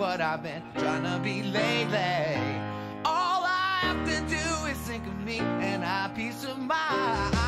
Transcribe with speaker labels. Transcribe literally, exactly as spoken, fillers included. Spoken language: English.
Speaker 1: what I've been trying to be lately. All I have to do is think of me and I have peace of mind.